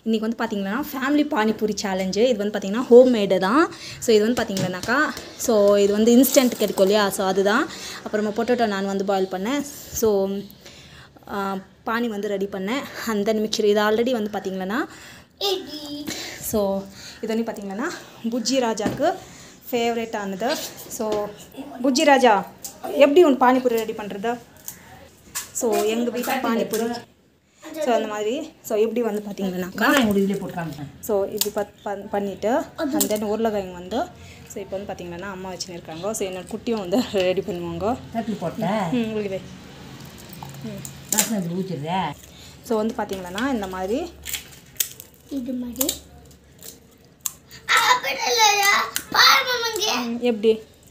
இன்றைக்கி வந்து பார்த்திங்கன்னா ஃபேமிலி பானிபூரி சேலஞ்சு. இது வந்து பார்த்திங்கன்னா ஹோம் மேடு தான். ஸோ இது வந்து பார்த்திங்கன்னாக்கா ஸோ இது வந்து இன்ஸ்டன்ட் கிடைக்கும் இல்லையா, ஸோ அதுதான். அப்புறமா பொட்டேட்டோ நான் வந்து பாயில் பண்ணேன். ஸோ பானி வந்து ரெடி பண்ணேன். அந்த மிக்சர் இது ஆல்ரெடி வந்து பார்த்திங்கன்னா ஸோ இது வந்து பார்த்திங்கன்னா புஜ்ஜி ராஜாவுக்கு ஃபேவரேட்டானது. ஸோ புஜ்ஜி ராஜா எப்படி ஒன்று பானிபூரி ரெடி பண்ணுறது? ஸோ எங்கள் வீட்டில் பானிபூரி ஸோ அந்த மாதிரி ஸோ எப்படி வந்து பார்த்தீங்கன்னாக்கா ஸோ இப்படி பண்ணிவிட்டு அந்த தென் உருளைக்கிழங்கு வந்து ஸோ இப்போ வந்து பார்த்தீங்கன்னா அம்மா வச்சுன்னு இருக்காங்க. ஸோ என்னோடய குட்டியும் வந்து ரெடி பண்ணுவாங்க. உங்களுக்கு ஸோ வந்து பார்த்தீங்கன்னா இந்த மாதிரி இது மாதிரி எப்படி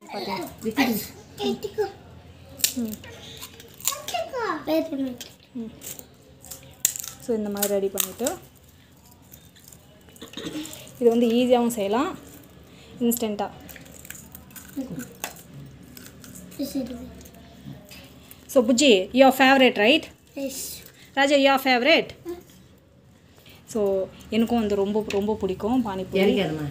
ஸோ இந்த மாதிரி ரெடி பண்ணிவிட்டு இது வந்து ஈஸியாகவும் செய்யலாம், இன்ஸ்டண்ட்டாக. So Bujji your favourite right? Raja your favourite? So எனக்கும் வந்து ரொம்ப ரொம்ப பிடிக்கும் பானிபூரி.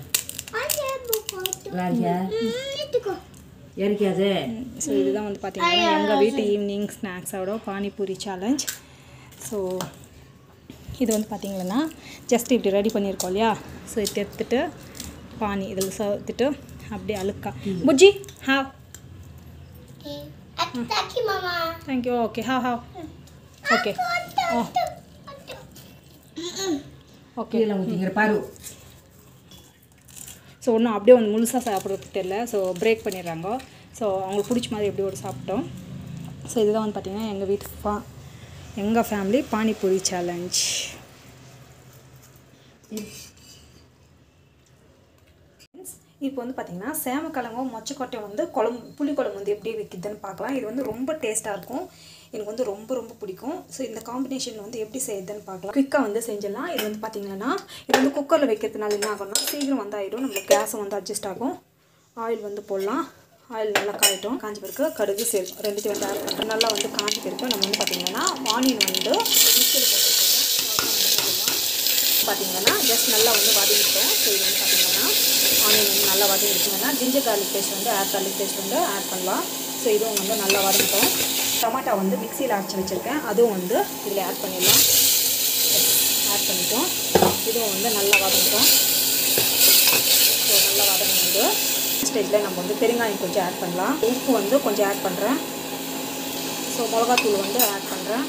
ஸோ இதுதான் வந்து பார்த்தீங்கன்னா எங்கள் வீட்டு ஈவினிங் ஸ்நாக்ஸோட பானிபூரி சேலஞ்ச். ஸோ இது வந்து பார்த்திங்கன்னா ஜஸ்ட் இப்படி ரெடி பண்ணியிருக்கோம் இல்லையா, ஸோ இது எடுத்துட்டு பானி இதில் சேர்த்துட்டு அப்படியே அழுக்கா புஜ்ஜி ஹாவ். தேங்க்யூ. ஓகே ஹாவ் ஓகே ஓகே பாரு. ஸோ ஒன்றும் அப்படியே வந்து முழுசாக சாப்பிட்றது தெரியல. ஸோ பிரேக் பண்ணிடுறாங்க. ஸோ அவங்களுக்கு பிடிச்ச மாதிரி எப்படி ஒரு சாப்பிட்டோம். ஸோ இதுதான் வந்து பார்த்திங்கன்னா எங்கள் வீட்டு எங்கள் ஃபேமிலி பானிபூரி சேலஞ்ச். இப்போ வந்து பார்த்திங்கன்னா சேமக்கிழங்கும் மொச்சக்கொட்டையும் வந்து புளிக்குழம்பு வந்து எப்படி வைக்கிதுன்னு பார்க்கலாம். இது வந்து ரொம்ப டேஸ்ட்டாக இருக்கும். எனக்கு வந்து ரொம்ப ரொம்ப பிடிக்கும். ஸோ இந்த காம்பினேஷன் வந்து எப்படி செய்யுதுன்னு பார்க்கலாம். குயிக்காக வந்து செஞ்சிடலாம். இது வந்து பார்த்திங்கன்னா இது வந்து குக்கரில் வைக்கிறதுனால என்ன ஆகும்னா சீக்கிரம் வந்து ஆகிடும். நம்மளுக்கு கேஸும் வந்து அட்ஜஸ்ட் ஆகும். ஆயில் வந்து போடலாம். ஆயில் நல்லா காயிட்டும். காஞ்சி பிறகு கடுகு சேர்க்கும். ரெண்டுத்தையும் வந்து ஆட் பண்ணுறோம். நல்லா வந்து காஞ்சி பிறகு நம்ம வந்து பார்த்திங்கன்னா ஆனியன் வந்து மிக்சியில் போட்டு பார்த்திங்கன்னா ஜஸ்ட் நல்லா வந்து வதங்கிட்டோம். ஸோ இது வந்து பார்த்திங்கன்னா ஆனியன் வந்து நல்லா வதங்கிடுச்சுங்கன்னா ஜிஞ்சர் கார்லிக் பேஸ்ட் வந்து கார்லிக் பேஸ்ட் வந்து ஆட் பண்ணலாம். ஸோ இதுவும் வந்து நல்லா வதங்கிட்டோம். டொமாட்டோ வந்து மிக்சியில் அரைச்சி வச்சுருக்கேன், அதுவும் வந்து இதில் ஆட் பண்ணிடலாம். ஆட் பண்ணிட்டோம். இதுவும் வந்து நல்லா வதங்கிட்டோம். ஸோ நல்லா வதங்கிட்டு ஸ்டேஜில் நம்ம வந்து பெருங்காயம் கொஞ்சம் ஆட் பண்ணலாம். உப்பு வந்து கொஞ்சம் ஆட் பண்ணுறேன். ஸோ மிளகாத்தூள் வந்து ஆட் பண்ணுறேன்.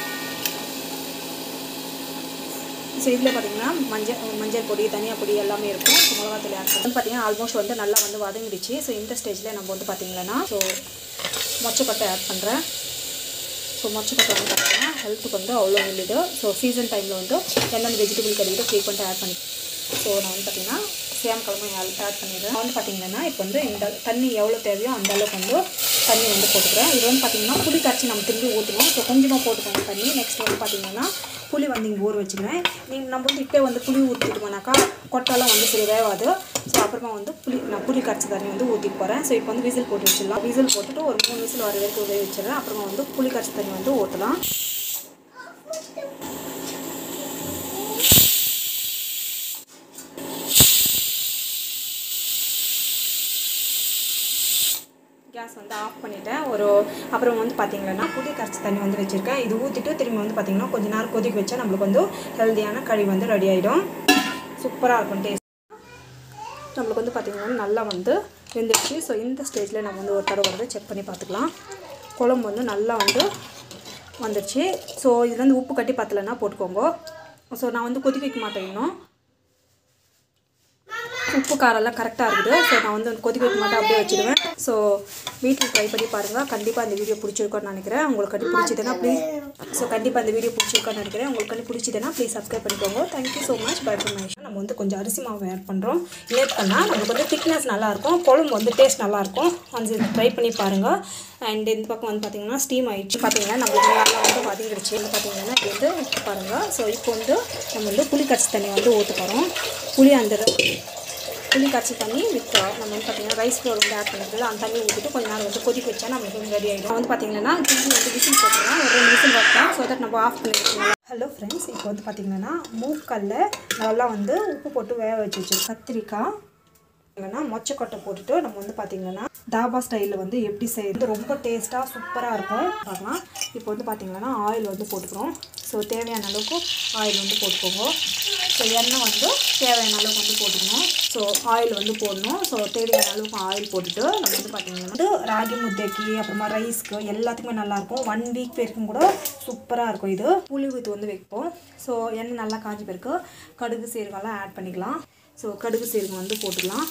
ஸோ இதில் பார்த்திங்கன்னா மஞ்சள் பொடி தனியா பொடி எல்லாமே இருக்கும். ஸோ மிளகாத்தூள் ஆட் பண்ணி பார்த்திங்கன்னா ஆல்மோஸ்ட் வந்து நல்லா வந்து வதங்கிடுச்சு. ஸோ இந்த ஸ்டேஜில் நம்ம வந்து பார்த்திங்கன்னா ஸோ மொச்சக்கொட்டை ஆட் பண்ணுறேன். ஸோ மொச்சக்கொட்டை வந்து பார்த்திங்கன்னா ஹெல்த்துக்கு வந்து அவ்வளோ நல்லது. ஸோ சீசன் டைமில் வந்து எந்தெந்த வெஜிடபிள் கிடைக்குதோ ஃப்ரீக்வெண்ட்டாக ஆட் பண்ணி ஸோ நான் வந்து பார்த்திங்கன்னா சேமக்கிழமை ஆட் பண்ணிடுறேன். வந்து பார்த்திங்கன்னா இப்போ வந்து இந்த தண்ணி எவ்வளோ தேவையோ அந்த அளவுக்கு வந்து தண்ணி வந்து போட்டுக்கிறேன். இது வந்து பார்த்திங்கன்னா புளி கரைச்சி நம்ம திரும்பி ஊற்றணும். ஸோ கொஞ்சமாக போட்டுக்கோங்க தண்ணி. நெக்ஸ்ட் வந்து பார்த்திங்கன்னா புளி வந்து இங்கே ஊற வச்சுக்கிறேன். நம்ம வந்து இப்போ வந்து புளி ஊற்றிட்டுமானாக்கா கொட்டெல்லாம் வந்து சரி வேகாது. ஸோ அப்புறமா வந்து நான் புளி கரைச்சி தண்ணி வந்து ஊற்றிட்டு போகிறேன். ஸோ இப்போ வந்து விசில் போட்டு வச்சிடலாம். விசில் போட்டுட்டு ஒரு 3 விசில் வர வரைக்கும் வேக வச்சிடுறேன். அப்புறமா வந்து புளி கரைச்சி தண்ணி வந்து ஊற்றலாம். கேஸ் வந்து ஆஃப் பண்ணிவிட்டேன். அப்புறம் வந்து பார்த்திங்கன்னா புளி கரைச்சி தண்ணி வந்து வச்சுருக்கேன். இது ஊற்றிட்டு திரும்பி வந்து பார்த்திங்கன்னா கொஞ்சம் நேரம் கொதிக்க வச்சா நம்மளுக்கு வந்து ஹெல்த்தியான கறி வந்து ரெடி ஆகிடும். சூப்பராக இருக்கும் டேஸ்ட். நம்மளுக்கு வந்து பார்த்திங்கன்னா நல்லா வந்து வெந்துடுச்சு. ஸோ இந்த ஸ்டேஜில் நம்ம வந்து ஒரு தடவை வந்து செக் பண்ணி பார்த்துக்கலாம். குழம்பு வந்து நல்லா வந்து வந்துடுச்சு. ஸோ இதில் வந்து உப்பு கட்டி பத்தலைன்னா போட்டுக்கோங்க. ஸோ நான் வந்து கொதிக்க வைக்க மாட்டேன் இன்னும். உப்பு காரெல்லாம் கரெக்டாக இருக்குது. ஸோ நான் வந்து கொதிக்க வைக்க மாட்டேன், அப்படியே வச்சுடுவேன். ஸோ வீட்டில் ட்ரை பண்ணி பாருங்கள். கண்டிப்பாக இந்த வீடியோ பிடிச்சிருக்கோன்னு நினைக்கிறேன். உங்களுக்கு பிடிச்சதுன்னா ப்ளீஸ் கண்டிப்பாக இந்த வீடியோ பிடிச்சிருக்கோன்னு நினைக்கிறேன். உங்களுக்கு பிடிச்சதுன்னா ப்ளீஸ் சப்ஸ்கிரைப் பண்ணிக்கோங்க. Thank you so much. Bye from my. நம்ம வந்து கொஞ்சம் அரிசி மாவு ஆட் பண்ணுறோம். லேட் பண்ணால் நம்மளுக்கு வந்து திக்னஸ் நல்லாயிருக்கும், குழம்பு வந்து டேஸ்ட் நல்லாயிருக்கும். வந்து ட்ரை பண்ணி பாருங்கள். அண்ட் இந்த பக்கம் வந்து பார்த்திங்கன்னா ஸ்டீம் ஆகிடுச்சு. பார்த்திங்கன்னா நம்மளுக்கு நல்லா வந்து வதங்கிடுச்சு. வந்து பார்த்திங்கன்னா இது வந்து பாருங்கள். ஸோ இப்போ வந்து நம்ம வந்து புளி கரைச்சி தண்ணி வந்து ஊற்ற போகிறோம். புளி கரைச்சி தண்ணி வித் நம்ம வந்து பார்த்திங்கன்னா ரைஸ் ஃப்ளோர் வந்து ஆட் பண்ணிட்டு அந்த தண்ணி ஊற்றிட்டு கொஞ்சம் நேரம் வந்து கொதிக்க வச்சா நம்மளுக்கு வந்து ரெடி ஆகிடும். வந்து பார்த்திங்கன்னா திரும்பி வந்து விசில் போட்டுருவோம். ஒரு 2 விசில் வைப்பேன். ஸோ தட் நம்ம ஆஃப் பண்ணி வச்சுக்கலாம். ஹலோ ஃப்ரெண்ட்ஸ், இப்போ வந்து பார்த்திங்கன்னா மூக்கல்ல நல்லா வந்து உப்பு போட்டு வேக வச்சு வச்சுருக்கோம். கத்திரிக்காய் இல்லைன்னா மொச்சக்கொட்டை போட்டுட்டு நம்ம வந்து பார்த்திங்கன்னா தாபா ஸ்டைலில் வந்து எப்படி செய்யுது ரொம்ப டேஸ்ட்டாக சூப்பராக இருக்கும் பார்க்கலாம். இப்போ வந்து பார்த்திங்கன்னா ஆயில் வந்து போட்டுக்கிறோம். ஸோ தேவையான அளவுக்கு ஆயில் வந்து போட்டுக்கோங்க. ஸோ எண்ணெய் வந்து தேவையான அளவுக்கு வந்து போட்டுக்கணும். ஸோ ஆயில் வந்து போடணும். ஸோ தேவையான அளவுக்கு ஆயில் போட்டுட்டு நம்ம வந்து பார்த்திங்கன்னா வந்து ராகி முத்தைக்கு அப்புறமா ரைஸ்க்கு எல்லாத்துக்குமே நல்லாயிருக்கும். 1 வீக் வரைக்கும் கூட சூப்பராக இருக்கும். இது புளி ஊற்றி வந்து வைப்போம். ஸோ எண்ணெய் நல்லா காஞ்சி பிறகு கடுகு சீரகம்லாம் ஆட் பண்ணிக்கலாம். ஸோ கடுகு சீரகம் வந்து போட்டுக்கலாம்.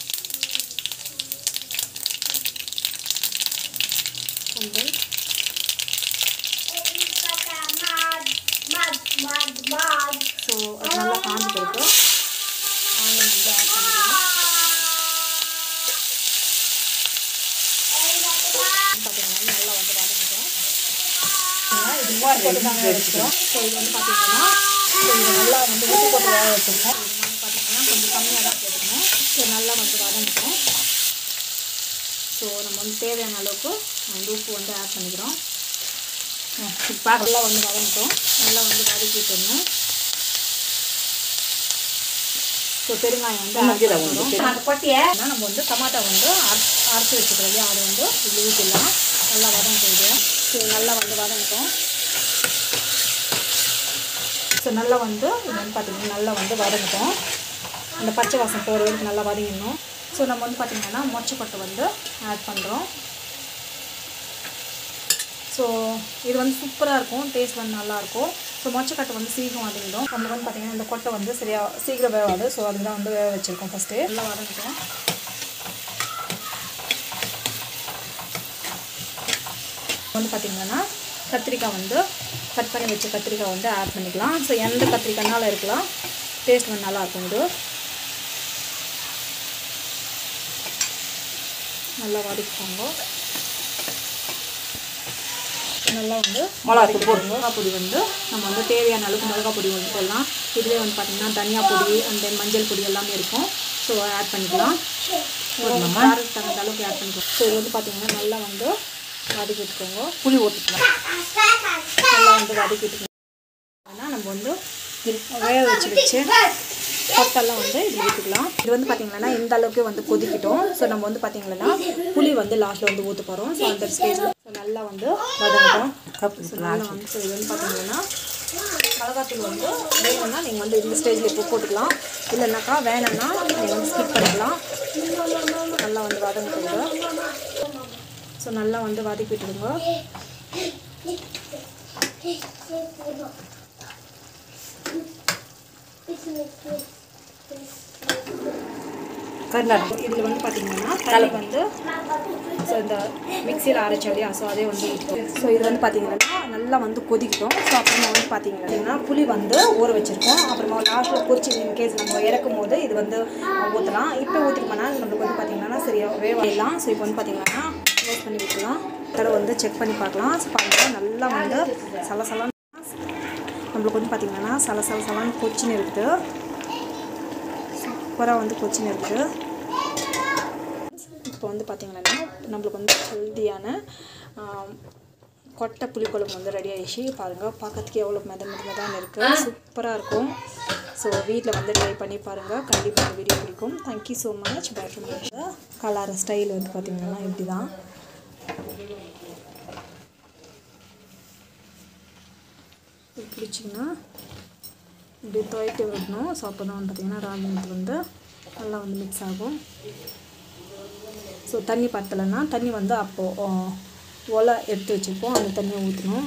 ஸோ அது நல்லா காஞ்சி பிறகு ஆனியன் வந்து ஆட் பண்ணிக்கலாம். பார்த்தீங்கன்னா நல்லா வந்து வதங்கிட்டோம். இது போட்டு தாங்க வச்சுக்கிறோம். ஸோ இது வந்து பார்த்தீங்கன்னா இது நல்லா வந்து உப்பு போட்டு வேக வச்சுருக்கோம். இது வந்து பார்த்தீங்கன்னா கொஞ்சம் கம்மியாக தான் போட்டுக்கணும். ஸோ நல்லா வந்து வதங்கிட்டோம். ஸோ நம்ம வந்து தேவையான அளவுக்கு வந்து உப்பு வந்து ஆட் பண்ணிக்கிறோம். இப்போ நல்லா வந்து வதங்கிட்டோம். நல்லா வந்து வதக்கிட்டோம். ஸோ பெருங்காயம் வந்து நம்ம வந்து டமாட்டோ வந்து அரைச்சி வச்சுக்கிறோம். அது வந்து இது ஊற்றிடலாம். நல்லா வதங்கிட்டு ஸோ நல்லா வந்து வதங்கிட்டோம். ஸோ நல்லா வந்து இது வந்து பார்த்திங்கன்னா நல்லா வந்து வதங்கிட்டோம். அந்த பச்சை வாசம் போகிற வரைக்கும் நல்லா வதங்கிடணும். ஸோ நம்ம வந்து பார்த்திங்கன்னா மொச்சக்கொட்டை வந்து ஆட் பண்ணுறோம். ஸோ இது வந்து சூப்பராக இருக்கும். டேஸ்ட் வந்து நல்லாயிருக்கும். ஸோ மொச்சக்கொட்டை வந்து சீக்கிரம் வதங்கிடும். நம்ம வந்து பார்த்திங்கன்னா இந்த கொட்டை வந்து சீக்கிரம் வேகாது. ஸோ அதுக்கு தான் வந்து வேக வச்சுருக்கோம். ஃபஸ்ட்டு நல்லா வதங்கிட்டோம். வந்து பார்த்திங்கன்னா கத்திரிக்காய் வந்து கட் பண்ணி வச்ச கத்திரிக்காய் வந்து ஆட் பண்ணிக்கலாம். ஸோ எந்த கத்திரிக்காய்னாலும் இருக்கலாம். டேஸ்ட் வந்து நல்லாயிருக்கும். இது நல்லா வதக்கிக்கோங்க. நல்லா வந்து மிளகாத்தூள் போடுங்க. மிளகா பொடி வந்து நம்ம வந்து தேவையான அளவுக்கு மிளகா பொடி வந்து போடலாம். இதுவே வந்து பார்த்திங்கன்னா தனியா பொடி அண்ட் தென் மஞ்சள் பொடி எல்லாமே இருக்கும். ஸோ ஆட் பண்ணிக்கலாம். காரத்துக்கு தகுந்த அளவுக்கு ஆட் பண்ணிக்கலாம். ஸோ இது வந்து பார்த்திங்கன்னா நல்லா வந்து வதக்கி விட்டுக்கோங்க. புளி ஊற்றிக்கலாம். நல்லா வந்து வதக்கி விட்டுக்கோங்க. ஆனால் நம்ம வந்து வேக வச்சு கொட்டெல்லாம் வந்து இதில் ஊற்றிக்கலாம். இது வந்து பார்த்திங்கன்னா இந்த அளவுக்கு வந்து கொதிக்கிட்டோம். ஸோ நம்ம வந்து பார்த்திங்கன்னா புளி வந்து லாஸ்ட்டில் வந்து ஊற்ற போகிறோம். ஸோ அந்த ஸ்டேஜில் நல்லா வந்து வதங்கிட்டோம். நல்லா வந்து ஸோ இது வந்து பார்த்திங்கன்னா மிளகாத்தூள் வந்து வேணும்னா நீங்கள் வந்து இந்த ஸ்டேஜில் இப்போ போட்டுக்கலாம். இல்லைன்னாக்கா வேணும்னா நீங்கள் வந்து ஸ்கிப் பண்ணிக்கலாம். நல்லா வந்து வதங்கிட்டு ஸோ நல்லா வந்து வதக்கி விட்டுருங்க. இதில் வந்து பார்த்திங்கன்னா தண்ணி வந்து ஸோ இந்த மிக்சியில் அரைச்சோம் இல்லையா, ஸோ அதே வந்து ஊற்றிட்டோம். ஸோ இது வந்து பார்த்திங்கன்னா நல்லா வந்து கொதிக்கிட்டோம். ஸோ அப்புறமா வந்து பார்த்திங்கன்னா புளி வந்து ஊற வச்சுருக்கோம். அப்புறமா லாஸ்ட்டில் பொரிச்சு இன்கேஸ் நம்ம இறக்கும் போது இது வந்து ஊற்றலாம். இப்போ ஊற்றிருக்கோம்னா நம்மளுக்கு வந்து பார்த்திங்கன்னா சரியாக வேவாயிடலாம். ஸோ இப்போ வந்து பார்த்திங்கன்னா க்ளோஸ் பண்ணி விட்டுலாம். தடவை வந்து செக் பண்ணி பார்க்கலாம். ஸோ பாருங்கள் நல்லா வந்து சலசலான்னு நம்மளுக்கு வந்து பார்த்திங்கன்னா சலசலான்னு கொச்சின்னு இருக்குது. சூப்பராக வந்து கொச்சின்னு இருக்குது. இப்போ வந்து பார்த்திங்கன்னா நம்மளுக்கு வந்து ஹெல்த்தியான கொட்டை புளிக்குழம்பு வந்து ரெடி ஆகிடுச்சு. பாருங்கள் பார்க்கறதுக்கு எவ்வளோ மெததான் இருக்குது. சூப்பராக இருக்கும். ஸோ வீட்டில் வந்து ட்ரை பண்ணி பாருங்கள். கண்டிப்பாக இந்த வீடியோ பிடிக்கும். Thank you so much. Bye from colour style வந்து பார்த்திங்கன்னா இப்படி தான். பிடிச்சிங்கன்னா இப்படி துவைட்டு விடணும். ஸோ அப்போ தான் வந்து பார்த்திங்கன்னா ராகி வந்து நல்லா வந்து மிக்ஸ் ஆகும். ஸோ தண்ணி பத்தலைன்னா தண்ணி வந்து அப்போது ஒலை எடுத்து வச்சுருப்போம். அந்த தண்ணியை ஊற்றணும்.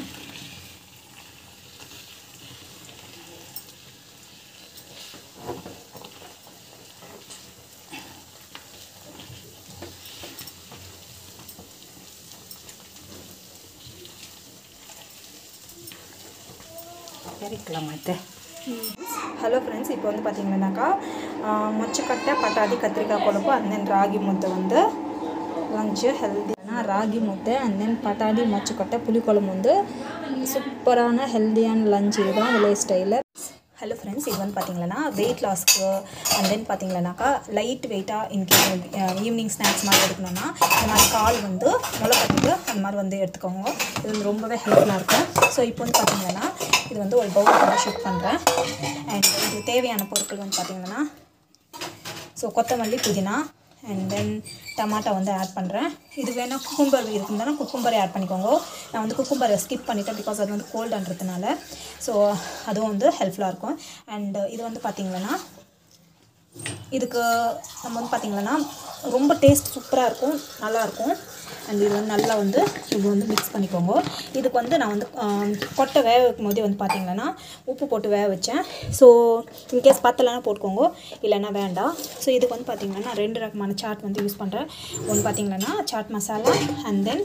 ஹலோ ஃப்ரெண்ட்ஸ், இப்போ வந்து பார்த்திங்கன்னாக்கா மொச்சக்கொட்டை பட்டாணி கத்திரிக்காய் குழம்பு அண்ட் தென் ராகி முத்தை வந்து லஞ்சு ஹெல்த்தியான ராகி முத்தை அண்ட் தென் பட்டாணி மொச்சக்கொட்டை புளிக்குழம்பு வந்து சூப்பரான ஹெல்த்தியான லஞ்ச். இதுதான் வில்லேஜ் ஸ்டைலில். ஹலோ ஃப்ரெண்ட்ஸ், இது வந்து பார்த்தீங்கன்னா வெயிட் லாஸ்க்கு அண்ட் தென் பார்த்தீங்கன்னாக்கா லைட் வெயிட்டாக இன்கேஸ் ஈவினிங் ஸ்நாக்ஸ் மாதிரி எடுக்கணும்னா இந்த மாதிரி கால் வந்து முளை கட்டிட்டு அந்த மாதிரி வந்து எடுத்துக்கோங்க. இது வந்து ரொம்பவே ஹெல்ப்ஃபுல்லாக இருக்கும். ஸோ இப்போ வந்து பார்த்தீங்கன்னா இது வந்து ஒரு பவுல் வந்து ஷிஃப்ட் பண்ணுறேன். அண்ட் இதுக்கு தேவையான பொருட்கள் வந்து பார்த்தீங்கன்னா கொத்தமல்லி, புதினா அண்ட் தென் டமாட்டோ வந்து ஆட் பண்ணுறேன். இது வேணால் குக்கும்பர் இருக்குதுன்னா குக்கும்பரை ஆட் பண்ணிக்கோங்க. நான் வந்து குக்கும்பரை ஸ்கிப் பண்ணிட்டேன் பிகாஸ் அது வந்து கோல்டுன்றதுனால. ஸோ அதுவும் வந்து ஹெல்ப்ஃபுல்லாக இருக்கும். அண்ட் இது வந்து பார்த்திங்கன்னா இதுக்கு நம்ம வந்து பார்த்திங்கன்னா ரொம்ப டேஸ்ட் சூப்பராக இருக்கும், நல்லாயிருக்கும். அண்ட் இது வந்து நல்லா வந்து இது வந்து மிக்ஸ் பண்ணிக்கோங்க. இதுக்கு வந்து நான் வந்து கொட்டை வேக வைக்கும் போதே வந்து பார்த்திங்கன்னா உப்பு போட்டு வேக வச்சேன். ஸோ இன்கேஸ் பத்தலைன்னா போட்டுக்கோங்க, இல்லைன்னா வேண்டாம். ஸோ இதுக்கு வந்து பார்த்திங்கன்னா 2 ரகமான சாட் வந்து யூஸ் பண்ணுறேன். ஒன்று பார்த்திங்கன்னா chaat masala and then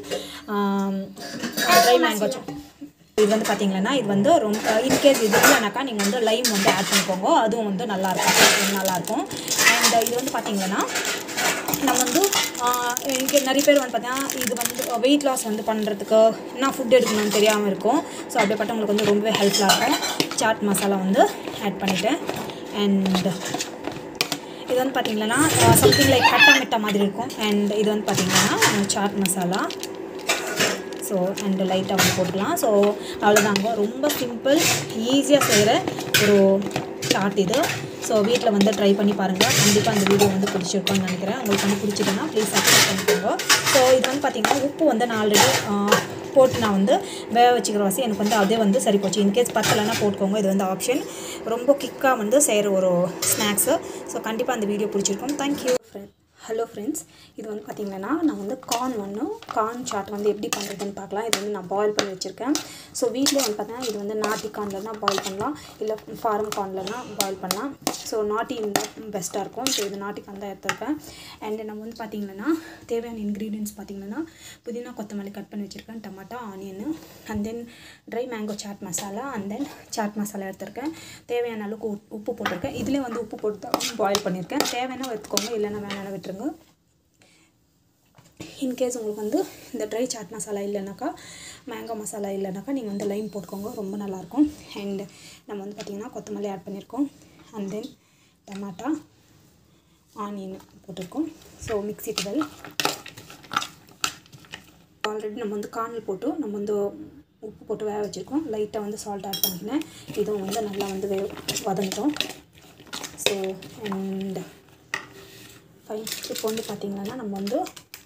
dry mango. இது வந்து பார்த்திங்கன்னா இது வந்து ரொம்ப இன்கேஸ் இது இல்லைனாக்கா நீங்கள் வந்து லைம் வந்து ஆட் பண்ணிக்கோங்க, அதுவும் வந்து நல்லாயிருக்கும். அண்ட் இது வந்து பார்த்திங்கன்னா நம்ம வந்து இங்கே நிறைய பேர் வந்து பார்த்தீங்கன்னா இது வந்து வெயிட் லாஸ் வந்து பண்ணுறதுக்கு என்ன ஃபுட் எடுக்கணும்னு தெரியாமல் இருக்கும். ஸோ அப்படிப்பட்டவங்களுக்கு வந்து ரொம்பவே ஹெல்ப்ஃபுல்லாக இருக்கும். சாட் மசாலா வந்து ஆட் பண்ணிவிட்டேன். அண்ட் இது வந்து பார்த்திங்கன்னா சம்திங் லைக் கட்டா மிட்டா மாதிரி இருக்கும். அண்ட் இது வந்து பார்த்திங்கன்னா சாட் மசாலா. ஸோ அண்டு லைட்டாக வந்து போட்டுக்கலாம். ஸோ அவ்வளோதாங்க, ரொம்ப சிம்பிள், ஈஸியாக செய்கிற ஒரு சாட் இது. ஸோ வீட்டில் வந்து ட்ரை பண்ணி பாருங்கள். கண்டிப்பாக அந்த வீடியோ வந்து பிடிச்சிருக்கோன்னு நினைக்கிறேன். உங்களுக்கு வந்து பிடிச்சிதுன்னா ப்ளீஸ் சப்ஸ்கிரைப் பண்ணிக்கோங்க. ஸோ இது வந்து பார்த்திங்கன்னா உப்பு வந்து நான் ஆல்ரெடி போட்டு நான் வந்து வேக வச்சுக்கிற வாசி எனக்கு வந்து அதே வந்து சரி போச்சு. இன்கேஸ் பத்தலைன்னா போட்டுக்கோங்க, இது வந்து ஆப்ஷன். ரொம்ப குயிக்காக வந்து செய்கிற ஒரு ஸ்நாக்ஸு. ஸோ கண்டிப்பாக அந்த வீடியோ பிடிச்சிருக்கோம். Thank you friend. ஹலோ ஃப்ரெண்ட்ஸ், இது வந்து பார்த்திங்கன்னா நான் வந்து கார்ன் சாட் வந்து எப்படி பண்ணுறதுன்னு பார்க்கலாம். இது வந்து நான் பாயில் பண்ணி வச்சுருக்கேன். ஸோ வீட்டிலே வந்து பார்த்தீங்கன்னா இது வந்து நாட்டி கார்ன்லனா பாயில் பண்ணலாம், இல்லை ஃபார்ம் கார்ன்லனா பாயில் பண்ணலாம். ஸோ நாட்டி இருந்தால் பெஸ்ட்டாக இருக்கும். ஸோ இது நாட்டி கார்ன் தான் எடுத்துருக்கேன். அண்ட் நம்ம வந்து பார்த்திங்கன்னா தேவையான இன்க்ரீடியன்ட்ஸ் பார்த்திங்கன்னா புதினா, கொத்தமல்லி கட் பண்ணி வச்சுருக்கேன், tomato, onion and then dry mango chaat masala and then chaat masala எடுத்துருக்கேன். தேவையான அளவுக்கு உப்பு போட்டிருக்கேன். இதிலே வந்து உப்பு போட்டு தான் பாயில் பண்ணியிருக்கேன். தேவையான எடுத்துக்கோங்க, இல்லைன்னா வேணாலும் விட்டுருங்க. இன்கேஸ் உங்களுக்கு வந்து இந்த ட்ரை சாட் மசாலா இல்லைனாக்கா, மேங்கோ மசாலா இல்லைனாக்கா நீங்கள் வந்து லைம் போட்டுக்கோங்க, ரொம்ப நல்லாயிருக்கும். அண்ட் நம்ம வந்து பார்த்திங்கன்னா கொத்தமல்லி ஆட் பண்ணியிருக்கோம். அண்ட் தென் டமாட்டா, ஆனியன் போட்டிருக்கோம். So mix it well. Already நம்ம வந்து கார்னில் போட்டு நம்ம வந்து உப்பு போட்டு வேக வச்சுருக்கோம். லைட்டாக வந்து சால்ட் ஆட் பண்ணிக்கினேன். இதுவும் வந்து நல்லா வந்து வதங்கிட்டோம். So and fine. இப்போ வந்து பார்த்திங்கன்னா நம்ம வந்து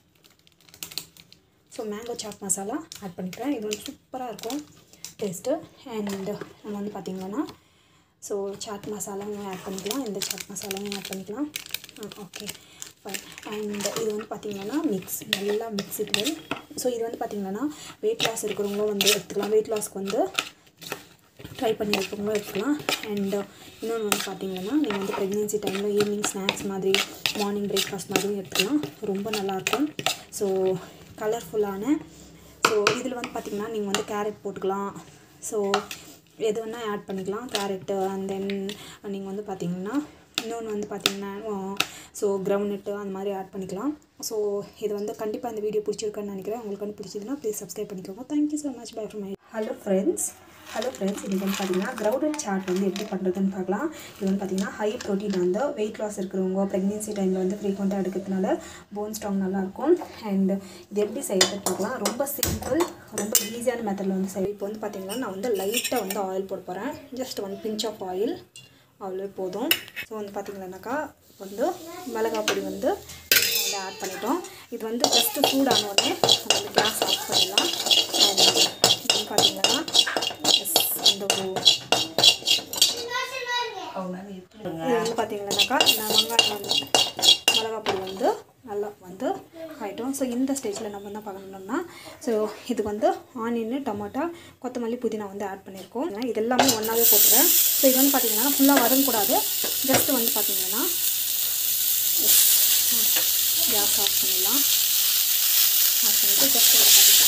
மேங்கோ சாட் மசாலா ஆட் பண்ணிக்கிறேன். இது வந்து சூப்பராக இருக்கும் டேஸ்ட்டு. அண்ட் நம்ம வந்து பார்த்திங்கன்னா சாட் மசாலாவும் ஆட் பண்ணிக்கலாம், இந்த சாட் மசாலாவும் ஆட் பண்ணிக்கலாம். Okay fine. அண்ட் இது வந்து பார்த்திங்கன்னா நல்லா மிக்ஸ் இட் வெல். ஸோ இது வந்து பார்த்திங்கன்னா வெயிட் லாஸ் இருக்கிறவங்களும் வந்து எடுத்துக்கலாம், வெயிட் லாஸ்க்கு வந்து ட்ரை பண்ணி இருக்கிறவங்களும் எடுத்துக்கலாம். அண்ட் இன்னொன்று வந்து பார்த்திங்கன்னா நீங்கள் வந்து ப்ரெக்னென்சி டைமில் ஈவினிங் ஸ்நாக்ஸ் மாதிரி, மார்னிங் பிரேக்ஃபாஸ்ட் மாதிரி எடுத்துக்கலாம், ரொம்ப நல்லாயிருக்கும். ஸோ கலர்ஃபுல்லான. ஸோ இதில் வந்து பார்த்திங்கன்னா நீங்கள் வந்து கேரட் போட்டுக்கலாம். ஸோ எது வேணால் ஆட் பண்ணிக்கலாம், கேரட்டு. அண்ட் தென் நீங்கள் வந்து பார்த்திங்கன்னா இன்னொன்று வந்து பார்த்திங்கன்னா கிரவுண்ட்நட்டு அந்த மாதிரி ஆட் பண்ணிக்கலாம். ஸோ இது வந்து கண்டிப்பாக இந்த வீடியோ பிடிச்சிருக்குன்னு நினைக்கிறேன். உங்களுக்கு வந்து பிடிச்சதுன்னா ப்ளீஸ் சப்ஸ்கிரைப் பண்ணிக்கோங்க. Thank you so much. Bye from my. Hello friends, இன்றைக்கி வந்து பார்த்திங்கன்னா கிரவுண்டட் சாட் வந்து எப்படி பண்ணுறதுன்னு பார்க்கலாம். இது வந்து பார்த்திங்கன்னா ஹை ப்ரோட்டீன் வந்து வெயிட் லாஸ் இருக்கிறவங்க ப்ரெக்னென்சி டைமில் வந்து ஃப்ரீக்வெண்ட்டாக எடுக்கிறதுனால போன் ஸ்ட்ராங் நல்லாயிருக்கும். அண்ட் இது எப்படி செய்யறதுன்னு பார்க்கலாம். ரொம்ப சிம்பிள், ரொம்ப ஈஸியான மெத்தடில் வந்து செய்யும். இப்போ வந்து பார்த்திங்கன்னா நான் வந்து லைட்டாக வந்து ஆயில் போட போகிறேன். ஜஸ்ட் 1 pinch ஆஃப் ஆயில், அவ்வளோ போதும். ஸோ வந்து பார்த்திங்கன்னாக்கா வந்து மிளகாய் பொடி வந்து ஆட் பண்ணிட்டோம். இது வந்து ஜஸ்ட்டு சூடான உடனே நம்ம வந்து கேஸ் ஆஃப் பண்ணிடலாம். அண்ட் இது வந்து பார்த்திங்கன்னா இந்த இது வந்து பார்த்திங்கன்னாக்கா நான் வெங்காயம் வந்து மிளகாய் பொடி வந்து நல்லா வந்து ஆகிட்டோம். ஸோ இந்த ஸ்டேஜில் நம்ம என்ன பண்ணணும்னா இதுக்கு வந்து ஆனியன், டமாட்டா, கொத்தமல்லி, புதினா வந்து ஆட் பண்ணியிருக்கோம். இது எல்லாமே ஒன்றாவே போட்டுறேன். ஸோ இது வந்து பார்த்திங்கன்னா ஃபுல்லாக வதங்கக்கூடாது. ஜஸ்ட்டு வந்து பார்த்திங்கன்னா கேஸ் ஆஃப் பண்ணிடலாம். ஆஃப் பண்ணிவிட்டு ஜஸ்ட் வந்து பார்த்திங்கன்னா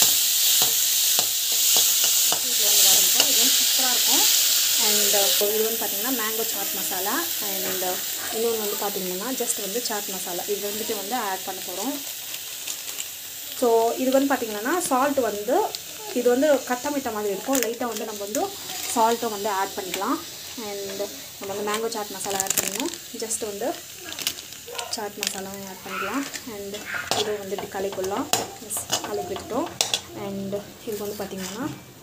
இதில் வந்து வதங்கிட்டோம். இது வந்து சூப்பராக இருக்கும். அண்ட் இது வந்து பார்த்திங்கன்னா மேங்கோ சாட் மசாலா. அண்ட் இன்னொன்று வந்து பார்த்திங்கன்னா ஜஸ்ட் வந்து சாட் மசாலா இது வந்துட்டு வந்து ஆட் பண்ண போகிறோம். ஸோ இது வந்து பார்த்திங்கன்னா சால்ட் வந்து இது வந்து கட்டமிட்ட மாதிரி இருக்கும். லைட்டாக வந்து நம்ம வந்து சால்ட்டும் வந்து ஆட் பண்ணிக்கலாம். அண்ட் நம்ம வந்து மேங்கோ சாட் மசாலா ஆட் பண்ணணும். ஜஸ்ட் வந்து சாட் மசாலாவும் ஆட் பண்ணிக்கலாம். அண்ட் இது வந்து இப்படி கலக்கிடலாம். கலக்கி விட்டுட்டோம். அண்ட் இதுக்கு வந்து பார்த்திங்கன்னா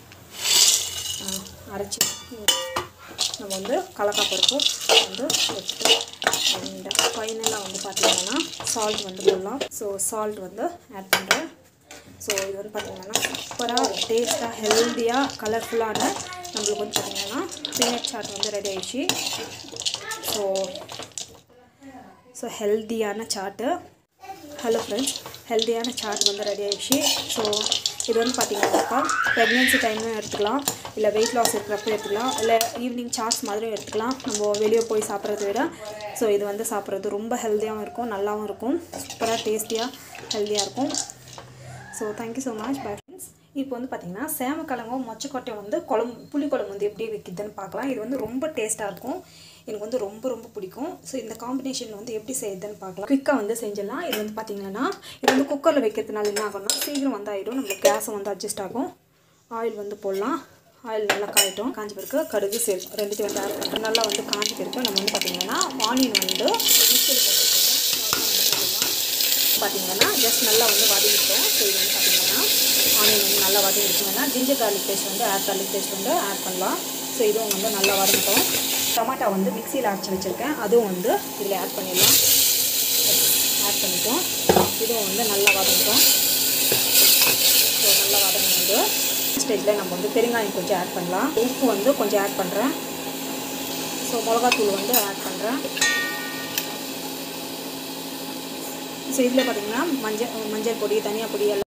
அரைச்சி நம்ம வந்து கடலக்காய் பருப்பு வந்து வச்சுட்டு அண்ட் ஃபைனலாக வந்து பார்த்திங்கன்னா சால்ட் வந்து போடலாம். ஸோ சால்ட் வந்து ஆட் பண்ணுறேன். ஸோ இது வந்து பார்த்திங்கன்னா சூப்பராக டேஸ்ட்டாக ஹெல்த்தியாக கலர்ஃபுல்லான நம்மளுக்கு வந்து பார்த்திங்கன்னா பீனட் சாட் வந்து ரெடி ஆகிடுச்சு. ஸோ ஹெல்த்தியான சாட்டு. ஹலோ ஃப்ரெண்ட்ஸ், ஹெல்த்தியான சாட் வந்து ரெடி ஆகிடுச்சு. ஸோ இது வந்து பார்த்திங்கன்னாக்கா ப்ரெக்னென்சி டைம்லையும் எடுத்துக்கலாம், இல்லை வெயிட் லாஸ் இருக்கிறப்ப எடுத்துக்கலாம், இல்லை ஈவினிங் சாட்ஸ் மாதிரியும் எடுத்துக்கலாம் நம்ம வெளியே போய் சாப்பிட்றத விட. ஸோ இது வந்து சாப்பிட்றது ரொம்ப ஹெல்த்தியாகவும் இருக்கும், நல்லாவும் இருக்கும், சூப்பராக டேஸ்டியாக ஹெல்த்தியாக இருக்கும். So thank you so much. Bye friends. இப்போ வந்து பார்த்திங்கன்னா சேமக்கிழங்கும் மொச்சக்கொட்டையும் வந்து புளி குழம்பு வந்து எப்படி வைக்கிதுன்னு பார்க்கலாம். இது வந்து ரொம்ப டேஸ்ட்டாக இருக்கும், எனக்கு வந்து ரொம்ப ரொம்ப பிடிக்கும். ஸோ இந்த காம்பினேஷன் வந்து எப்படி செய்யுதுன்னு பார்க்கலாம். குயிக்காக வந்து செஞ்சிடலாம். இது வந்து பார்த்திங்கன்னா இது வந்து குக்கரில் வைக்கிறதுனால என்ன ஆகும்னா சீக்கிரம் வந்து ஆகிடும், நம்மளுக்கு கேஸும் வந்து அட்ஜஸ்ட் ஆகும். ஆயில் வந்து போடலாம். ஆயில் நல்லா காயிட்டும். காஞ்சி பிறகு கடுகு சேர்த்து ரெண்டுத்தையும் வந்து ஆட் பண்ணுறோம். நல்லா வந்து காஞ்சி பிறகு நம்ம வந்து பார்த்திங்கன்னா ஆனியன் வந்து மிக்சியில் பார்த்திங்கன்னா ஜஸ்ட் நல்லா வந்து வதங்கிட்டோம். ஸோ இது வந்து பார்த்திங்கன்னா ஆனியன் வந்து நல்லா வதங்கிடுச்சுங்கன்னா ஜிஞ்சர் கார்லிக் பேஸ்ட் வந்து கார்லிக் பேஸ்ட் வந்து ஆட் பண்ணலாம். ஸோ இதுவும் வந்து நல்லா வதங்கிட்டோம். டொமாட்டோ வந்து மிக்சியில் அரைச்சி வச்சுருக்கேன், அதுவும் வந்து இதில் ஆட் பண்ணிடலாம். ஆட் பண்ணிட்டோம். இதுவும் வந்து நல்லா வதங்கிட்டோம். ஸோ நல்லா வதங்கினது ஸ்டேஜில் நம்ம வந்து பெருங்காயம் கொஞ்சம் ஆட் பண்ணலாம். உப்பு வந்து கொஞ்சம் ஆட் பண்ணுறேன். ஸோ மிளகாத்தூள் வந்து ஆட் பண்ணுறேன். ஸோ இதில் பார்த்திங்கன்னா மஞ்சள் பொடி, தனியா பொடி எல்லாம்